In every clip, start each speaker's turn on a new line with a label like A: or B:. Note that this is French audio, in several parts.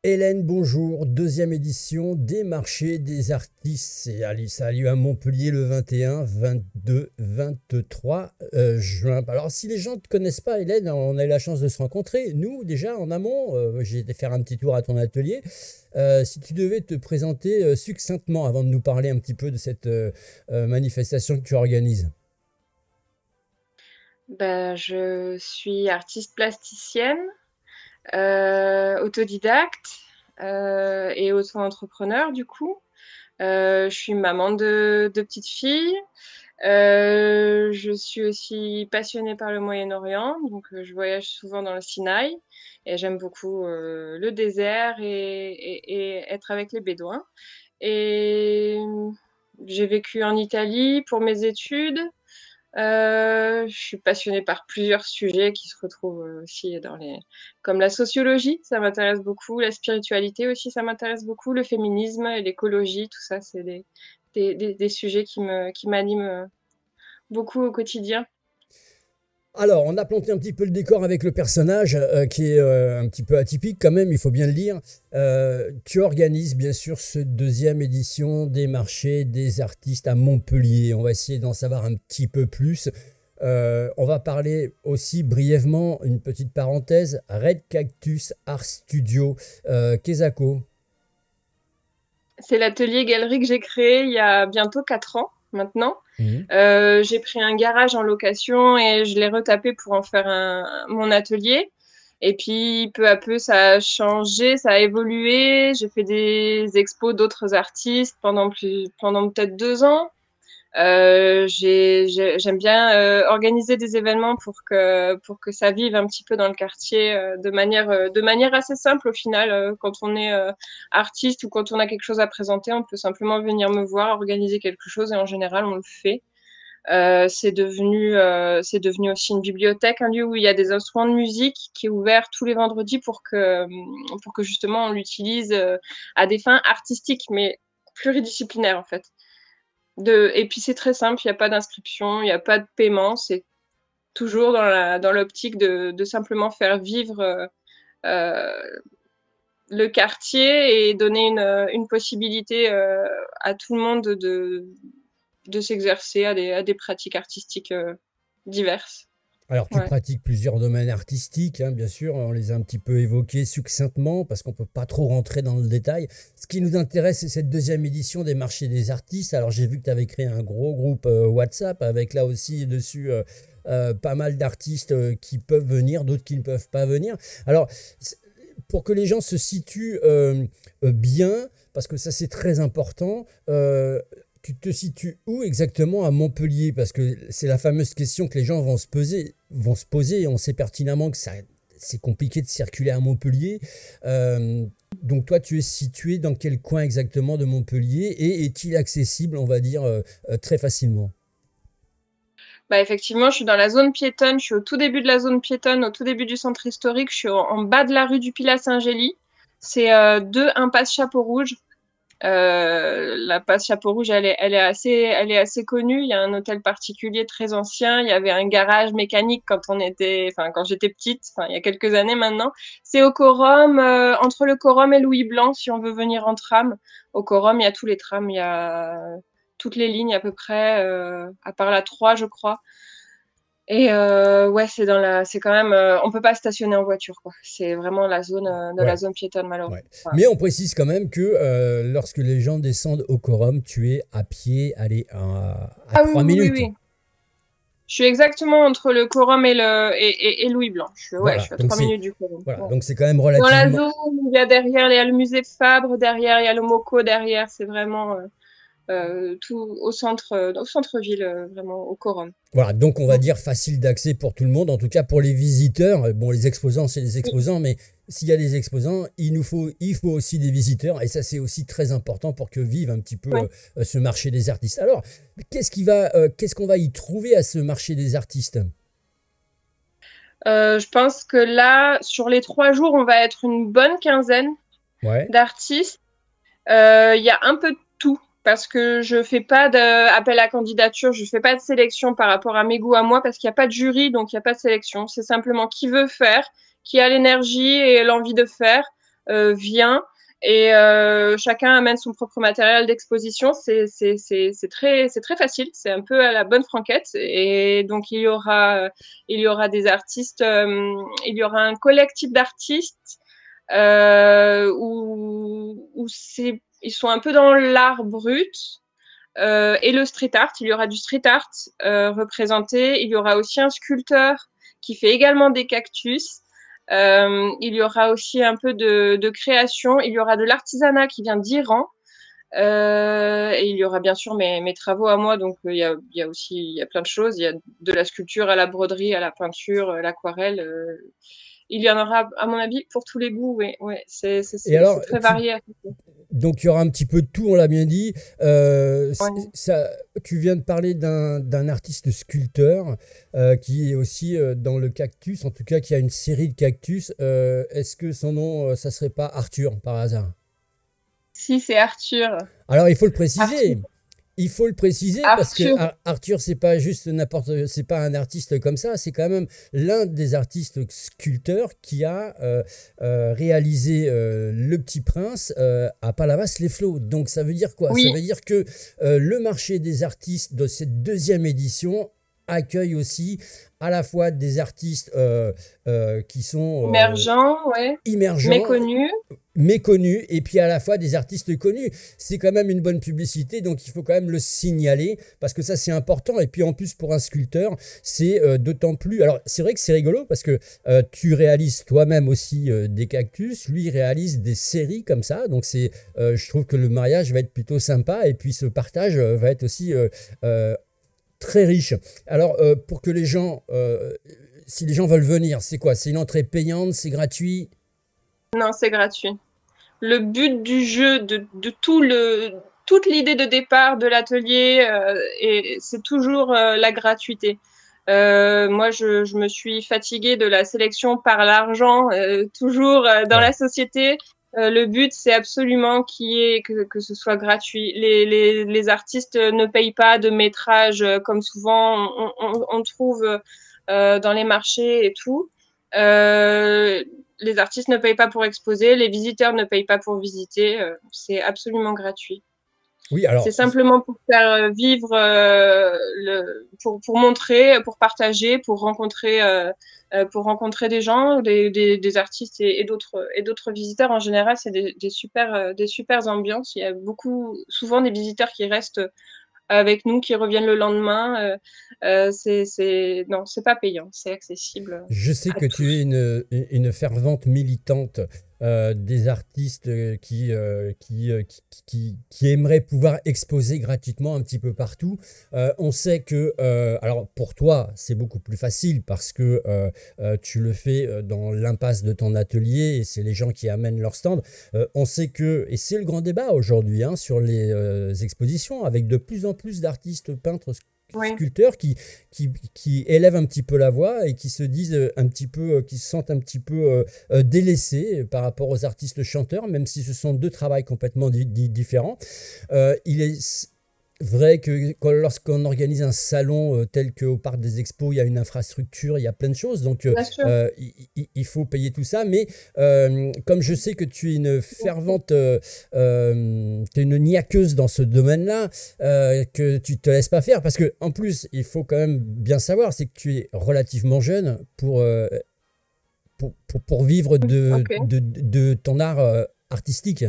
A: Hélène, bonjour. Deuxième édition des marchés des artistes. Ça a lieu à Montpellier le 21, 22, 23 juin. Alors, si les gens ne te connaissent pas, Hélène, on a eu la chance de se rencontrer. Nous, déjà, en amont, j'ai été faire un petit tour à ton atelier. Si tu devais te présenter succinctement avant de nous parler un petit peu de cette manifestation que tu organises.
B: Je suis artiste plasticienne, autodidacte et auto-entrepreneur du coup. Je suis maman de petites filles. Je suis aussi passionnée par le Moyen-Orient, donc je voyage souvent dans le Sinaï et j'aime beaucoup le désert et être avec les Bédouins. Et j'ai vécu en Italie pour mes études. Je suis passionnée par plusieurs sujets qui se retrouvent aussi comme la sociologie, ça m'intéresse beaucoup, la spiritualité aussi, ça m'intéresse beaucoup, le féminisme et l'écologie, tout ça, c'est des sujets qui m'animent beaucoup au quotidien.
A: Alors, on a planté un petit peu le décor avec le personnage qui est un petit peu atypique quand même, il faut bien le dire. Tu organises bien sûr cette deuxième édition des marchés des artistes à Montpellier. On va essayer d'en savoir un petit peu plus. On va parler aussi brièvement, une petite parenthèse, Red Cactus Art Studio, Kezako.
B: C'est l'atelier galerie que j'ai créé il y a bientôt 4 ans maintenant.
A: Mhm.
B: J'ai pris un garage en location et je l'ai retapé pour en faire mon atelier. Et puis, peu à peu, ça a changé, ça a évolué. J'ai fait des expos d'autres artistes pendant peut-être 2 ans. J'aime bien organiser des événements pour que ça vive un petit peu dans le quartier de manière assez simple au final. Quand on est artiste ou quand on a quelque chose à présenter, on peut simplement venir me voir, organiser quelque chose et en général, on le fait. C'est devenu aussi une bibliothèque, un lieu où il y a des instruments de musique qui est ouvert tous les vendredis pour que justement on l'utilise à des fins artistiques, mais pluridisciplinaires en fait. Et puis c'est très simple, il n'y a pas d'inscription, il n'y a pas de paiement, c'est toujours dans l'optique de simplement faire vivre euh, le quartier et donner une possibilité à tout le monde de s'exercer à des pratiques artistiques diverses.
A: Alors, tu
B: Ouais.
A: pratiques plusieurs domaines artistiques, hein, bien sûr, on les a un petit peu évoqués succinctement parce qu'on ne peut pas trop rentrer dans le détail. Ce qui nous intéresse, c'est cette deuxième édition des marchés des artistes. Alors, j'ai vu que tu avais créé un gros groupe WhatsApp avec là aussi dessus pas mal d'artistes qui peuvent venir, d'autres qui ne peuvent pas venir. Alors, pour que les gens se situent bien, parce que ça c'est très important, tu te situes où exactement à Montpellier? Parce que c'est la fameuse question que les gens vont se poser et on sait pertinemment que c'est compliqué de circuler à Montpellier. Donc toi, tu es situé dans quel coin exactement de Montpellier et est-il accessible, on va dire, très facilement?
B: Effectivement, je suis dans la zone piétonne, je suis au tout début de la zone piétonne, au tout début du centre historique, je suis en bas de la rue du Pilat Saint-Gély. C'est 2 impasse Chapeau Rouge. La passe Chapeau Rouge, elle est assez connue. Il y a un hôtel particulier très ancien. Il y avait un garage mécanique quand j'étais petite, enfin, il y a quelques années maintenant. C'est au Corum, entre le Corum et Louis Blanc, si on veut venir en tram. Au Corum, il y a tous les trams, il y a toutes les lignes à peu près, à part la 3, je crois. Et ouais, c'est quand même, on peut pas stationner en voiture, quoi. C'est vraiment la zone de la
A: Ouais.
B: zone piétonne,
A: Ouais.
B: malheureusement. Voilà.
A: Mais on précise quand même que lorsque les gens descendent au quorum, tu es à pied, allez, à
B: Ah oui,
A: 3
B: oui, oui,
A: minutes.
B: oui. Je suis exactement entre le Corum et Louis Blanc. Ouais, je
A: Voilà,
B: suis à
A: donc
B: 3 minutes du Corum.
A: voilà,
B: Ouais.
A: donc c'est quand même
B: Dans la
A: relativement.
B: zone, derrière, il y a le musée Fabre, derrière, il y a le Moco, derrière. C'est vraiment tout au centre-ville, vraiment au Corum.
A: Voilà, donc on va
B: Mm.
A: dire facile d'accès pour tout le monde, en tout cas pour les visiteurs. Bon, les exposants, c'est les
B: Oui.
A: exposants, mais s'il y a des exposants, il faut aussi des visiteurs, et ça c'est aussi très important pour que vive un petit peu
B: Oui.
A: ce marché des artistes. Alors, qu'est-ce qu'on va y trouver à ce marché des artistes?
B: Je pense que là, sur les 3 jours, on va être une bonne quinzaine
A: Ouais,
B: d'artistes. Il y a un peu de tout parce que je fais pas d'appel à candidature, je fais pas de sélection par rapport à mes goûts à moi parce qu'il n'y a pas de jury, donc il n'y a pas de sélection. C'est simplement qui veut faire, qui a l'énergie et l'envie de faire. vient et chacun amène son propre matériel d'exposition. C'est très facile, c'est un peu à la bonne franquette. Et donc il y aura des artistes, il y aura un collectif d'artistes où ils sont un peu dans l'art brut. Et le street art, il y aura du street art représenté. Il y aura aussi un sculpteur qui fait également des cactus. Il y aura aussi un peu de création. Il y aura de l'artisanat qui vient d'Iran. Et il y aura bien sûr mes travaux à moi. Donc il y a aussi plein de choses. Il y a de la sculpture à la broderie, à la peinture, l'aquarelle. Il y en aura, à mon avis, pour tous les goûts. Ouais, ouais, c'est très varié.
A: Donc il y aura un petit peu de tout, on l'a bien dit.
B: Ouais.
A: Tu viens de parler d'un artiste sculpteur qui est aussi dans le cactus, en tout cas qui a une série de cactus. Est-ce que son nom, ça serait pas Arthur par hasard?
B: Si, c'est Arthur.
A: Alors il faut le préciser.
B: Arthur.
A: Il faut le préciser parce que Arthur, c'est pas juste c'est pas un artiste comme ça, c'est quand même l'un des artistes sculpteurs qui a réalisé Le Petit Prince à Palavas-les-Flots. Donc ça veut dire quoi?
B: Oui.
A: Ça veut dire que le marché des artistes de cette deuxième édition accueille aussi à la fois des artistes qui sont
B: émergents,
A: méconnus, et puis à la fois des artistes connus. C'est quand même une bonne publicité, donc il faut quand même le signaler, parce que ça c'est important. Et puis en plus pour un sculpteur, c'est d'autant plus... Alors c'est vrai que c'est rigolo, parce que tu réalises toi-même aussi des cactus, lui il réalise des séries comme ça, donc je trouve que le mariage va être plutôt sympa, et puis ce partage va être aussi... très riche. Alors, pour que les gens, si les gens veulent venir, c'est quoi? C'est une entrée payante? C'est gratuit?
B: Non, c'est gratuit. Le but du jeu, de toute l'idée de départ de l'atelier, c'est toujours la gratuité. Moi, je me suis fatiguée de la sélection par l'argent, toujours dans la société. Le but, c'est absolument que ce soit gratuit. Les artistes ne payent pas de métrage comme souvent on trouve dans les marchés et tout. Les artistes ne payent pas pour exposer, les visiteurs ne payent pas pour visiter. C'est absolument gratuit.
A: Oui, alors...
B: C'est simplement pour faire vivre, pour montrer, pour partager, pour rencontrer des gens, des artistes et d'autres visiteurs. En général, c'est des super ambiances. Il y a souvent des visiteurs qui restent avec nous, qui reviennent le lendemain. Non, c'est pas payant, c'est accessible.
A: Je sais que tu es une fervente militante des artistes qui aimeraient pouvoir exposer gratuitement un petit peu partout. On sait que, alors pour toi, c'est beaucoup plus facile parce que tu le fais dans l'impasse de ton atelier et c'est les gens qui amènent leur stand. On sait que, et c'est le grand débat aujourd'hui sur les expositions, avec de plus en plus d'artistes peintres sculpteurs qui élèvent un petit peu la voix et qui se disent un petit peu, qui se sentent un petit peu délaissés par rapport aux artistes chanteurs, même si ce sont deux travails complètement différents. Il est vrai que lorsqu'on organise un salon tel qu'au Parc des Expos, il y a une infrastructure, il y a plein de choses, donc il faut payer tout ça. Mais comme je sais que tu es une fervente, tu es une niaqueuse dans ce domaine-là, que tu te laisses pas faire, parce que en plus, il faut quand même bien savoir, c'est que tu es relativement jeune pour vivre de ton art artistique.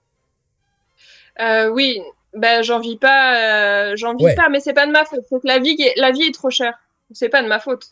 B: Oui. Ben, j'en vis pas, mais c'est pas de ma faute. C'est que la vie est trop chère. C'est pas de ma faute.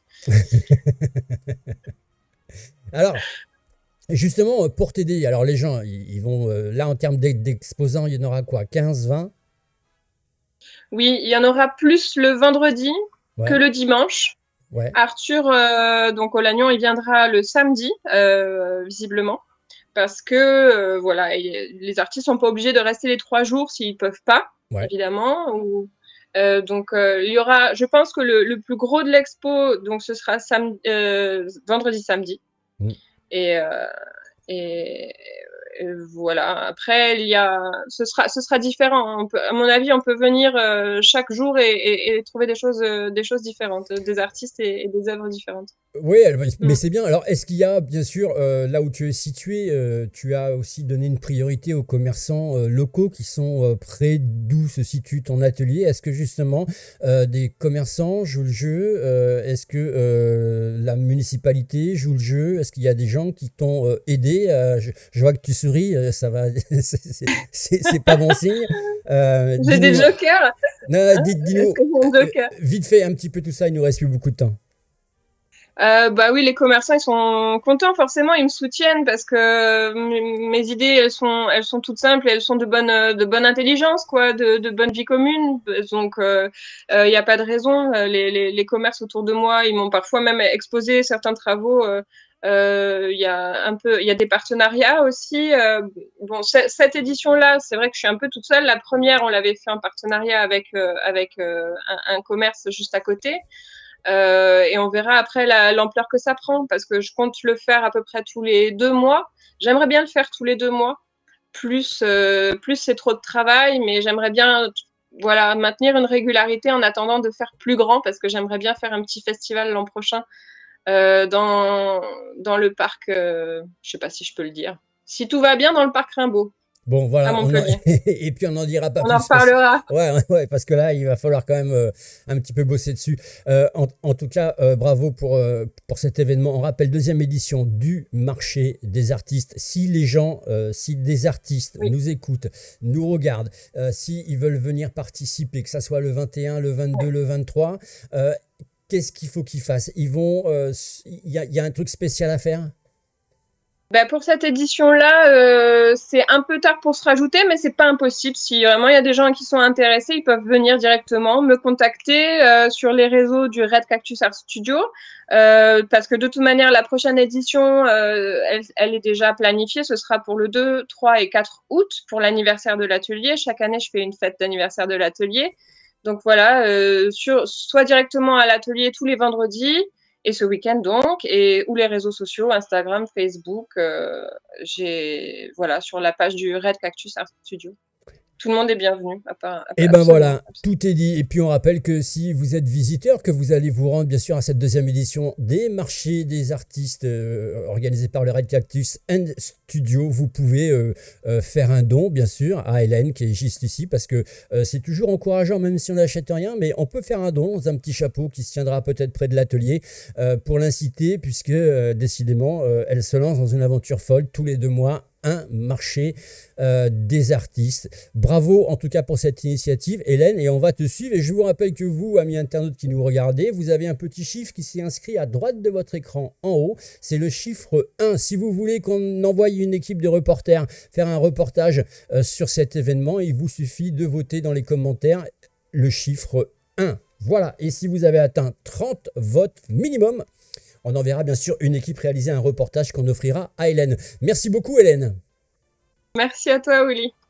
A: Alors, justement, pour t'aider, alors les gens, ils vont, là en termes d'exposants, il y en aura quoi, 15, 20?
B: Oui, il y en aura plus le vendredi que le dimanche.
A: Ouais.
B: Arthur, donc au Lannion, il viendra le samedi, visiblement. Parce que voilà, les artistes sont pas obligés de rester les 3 jours s'ils peuvent pas, évidemment. Donc il y aura, je pense que le plus gros de l'expo, donc ce sera vendredi, samedi, et voilà. Après, ce sera différent. À mon avis, on peut venir chaque jour et trouver des choses différentes, des artistes et des œuvres différentes.
A: Oui, mais
B: Mm.
A: c'est bien. Alors, est-ce qu'il y a, bien sûr, là où tu es situé, tu as aussi donné une priorité aux commerçants locaux qui sont près d'où se situe ton atelier? Est-ce que justement des commerçants jouent le jeu? Est-ce que la municipalité joue le jeu? Est-ce qu'il y a des gens qui t'ont aidé? Je vois que tu souris, ça va, c'est pas bon signe.
B: J'ai des
A: Dis-nous,
B: jokers.
A: non,
B: Hein. Est-ce
A: dis-nous
B: que j'ai un joker?
A: vite fait un petit peu tout ça, il nous reste plus beaucoup de temps.
B: Bah oui, les commerçants, ils sont contents, forcément, ils me soutiennent parce que mes idées, elles sont toutes simples et elles sont de bonne intelligence, quoi, de bonne vie commune. Donc, il n'y a pas de raison. Les commerces autour de moi, ils m'ont parfois même exposé certains travaux. Il y a des partenariats aussi. Bon, cette édition-là, c'est vrai que je suis un peu toute seule. La première, on l'avait fait en partenariat avec un commerce juste à côté. Et on verra après l'ampleur que ça prend, parce que je compte le faire à peu près tous les 2 mois. J'aimerais bien le faire tous les 2 mois. Plus c'est trop de travail, mais j'aimerais bien, voilà, maintenir une régularité en attendant de faire plus grand, parce que j'aimerais bien faire un petit festival l'an prochain dans le parc, je sais pas si je peux le dire. Si tout va bien, dans le parc Rimbaud,
A: Bon,
B: à
A: voilà,
B: Montpellier.
A: et puis on n'en dira pas
B: On en
A: plus.
B: reparlera.
A: Ouais, ouais, parce que là, il va falloir quand même un petit peu bosser dessus. En tout cas, bravo pour cet événement. On rappelle, deuxième édition du marché des artistes. Si les gens, si des artistes
B: Oui.
A: nous écoutent, nous regardent, s'ils veulent venir participer, que ça soit le 21, le 22, le 23, qu'est-ce qu'il faut qu'ils fassent? Il y a un truc spécial à faire?
B: Bah pour cette édition-là, c'est un peu tard pour se rajouter, mais c'est pas impossible. Si vraiment il y a des gens qui sont intéressés, ils peuvent venir directement me contacter sur les réseaux du Red Cactus Art Studio, parce que de toute manière, la prochaine édition, elle est déjà planifiée. Ce sera pour le 2, 3 et 4 août pour l'anniversaire de l'atelier. Chaque année, je fais une fête d'anniversaire de l'atelier. Donc voilà, soit directement à l'atelier tous les vendredis, et ce week-end donc, ou les réseaux sociaux, Instagram, Facebook, voilà, sur la page du Red Cactus Art Studio. Tout le monde est bienvenu,
A: Et ben
B: absolument.
A: voilà, tout est dit. Et puis on rappelle que si vous êtes visiteur, que vous allez vous rendre bien sûr à cette deuxième édition des marchés des artistes organisés par le Red Cactus and Studio, vous pouvez faire un don bien sûr à Hélène qui est juste ici, parce que c'est toujours encourageant même si on n'achète rien, mais on peut faire un don dans un petit chapeau qui se tiendra peut-être près de l'atelier pour l'inciter, puisque décidément elle se lance dans une aventure folle tous les 2 mois. Un marché des artistes. Bravo en tout cas pour cette initiative, Hélène, et on va te suivre. Et je vous rappelle que vous, amis internautes qui nous regardez, vous avez un petit chiffre qui s'est inscrit à droite de votre écran en haut. C'est le chiffre 1. Si vous voulez qu'on envoie une équipe de reporters faire un reportage sur cet événement, il vous suffit de voter dans les commentaires le chiffre 1. Voilà, et si vous avez atteint 30 votes minimum, on enverra bien sûr une équipe réaliser un reportage qu'on offrira à Hélène. Merci beaucoup Hélène.
B: Merci à toi, Willy.